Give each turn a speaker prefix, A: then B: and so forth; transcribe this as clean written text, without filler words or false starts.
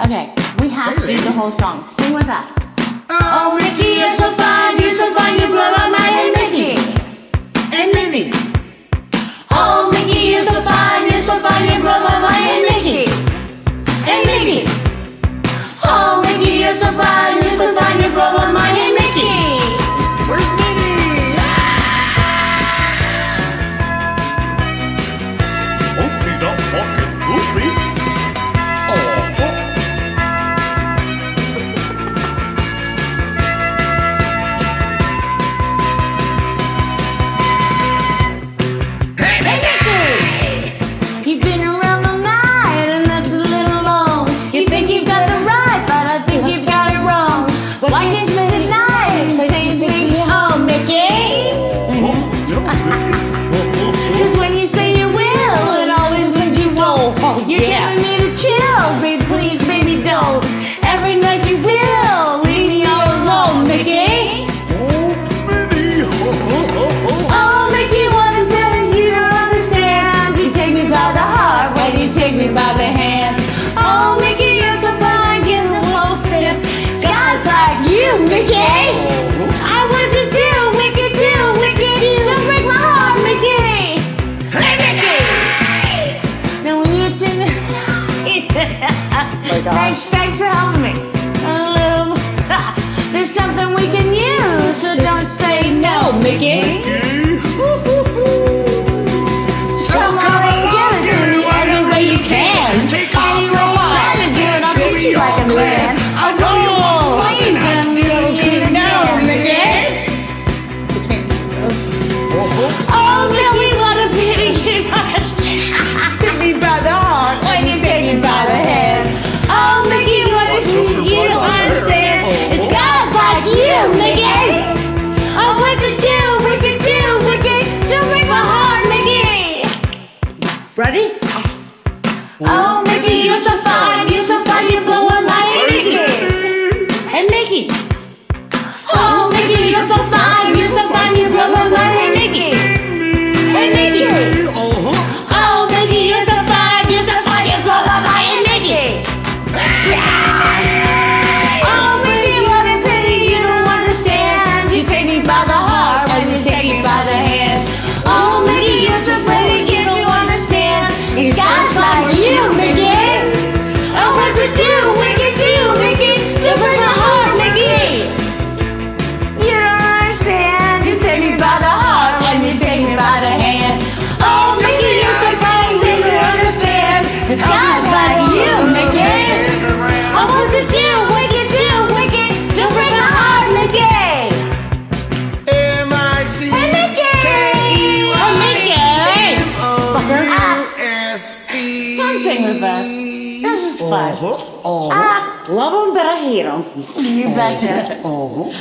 A: Okay, we have to do the whole song. Sing with us.
B: Oh, Mickey, you're so fine, you blow my mind. And Mickey, and Minnie. Oh, Mickey, you're so fine, you blow my mind. And Mickey, and Minnie. Oh, Mickey, you're so fine, you blow my mind. And Mickey, where's Minnie?
C: Hope she's not fucking goofy.
A: You've been around the night and that's a little long. You think you've got it right, but I think you've got it wrong. Why can't you spend the night and take me home, Mickey? Cause when you say you will, it always means you won't. You're giving me the chill, baby, please, baby, don't. Every night you will leave me all alone, Mickey.
C: Oh, Minnie.
A: Oh, Mickey, what is it you don't understand? You take me by the heart when you take me by the hand. Oh, Mickey, you're so fine, get a little sip. Guys like you, Mickey. I want you to, wicked, don't break my heart, Mickey. Hey, Mickey. Now when you take me, thanks for helping me. There's something we can use, so don't say no, Mickey.
B: So come along, give it whatever way you can. Take off your pants and show me your plan. I know you want some loving, I'm giving to you now, Mickey.
A: Oh, tell me what a pity you understand. Take me by the heart when you take me by the hand. Oh, Mickey, what a pity you don't understand. It's guys like you, Mickey. I want to do, wicked, don't break my heart, Mickey. Ready? Oh, Mickey, you're so fine, you blow my mind, Mickey. And Mickey. Oh, Mickey, you're so fine, you blow my mind, and Mickey. And Mickey. Oh, Mickey, you're so fine, you blow my mind, and Mickey. Oh, Mickey, what a pity you don't understand. You take me by the heart when you take me by the hand. Oh, Mickey, you're so pretty, you don't understand. It's guys like you, Mickey. Oh, what to do, wicked, don't break my heart, Mickey. You don't understand. You take me by the heart when you take me by the hand. Oh, Mickey, you're so fine, you don't understand. It's guys like you, Mickey. I want to do, wicked, don't break my heart, Mickey.
B: M-I-C-K-E-Y M-O-U-S-E.
A: Come sing with us. This is fun. I love them, but I hate them. You betcha.